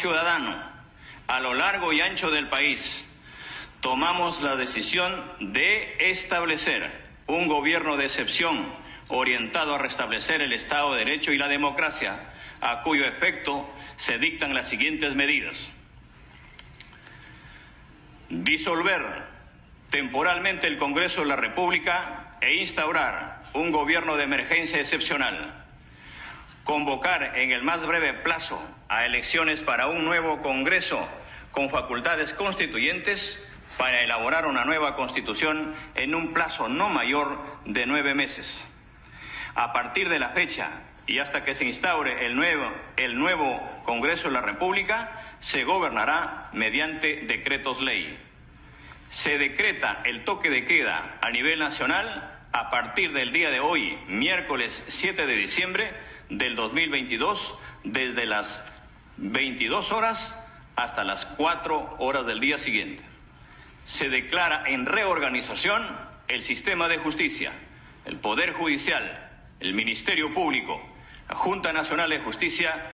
ciudadano, a lo largo y ancho del país, tomamos la decisión de establecer un gobierno de excepción orientado a restablecer el Estado de Derecho y la democracia, a cuyo efecto se dictan las siguientes medidas. Disolver temporalmente el Congreso de la República e instaurar un gobierno de emergencia excepcional. Convocar en el más breve plazo a elecciones para un nuevo Congreso con facultades constituyentes para elaborar una nueva Constitución en un plazo no mayor de 9 meses. A partir de la fecha y hasta que se instaure el nuevo Congreso de la República, se gobernará mediante decretos ley. Se decreta el toque de queda a nivel nacional a partir del día de hoy, miércoles 7 de diciembre del 2022, desde las 22 horas hasta las 4 horas del día siguiente. Se declara en reorganización el sistema de justicia, el Poder Judicial, el Ministerio Público, la Junta Nacional de Justicia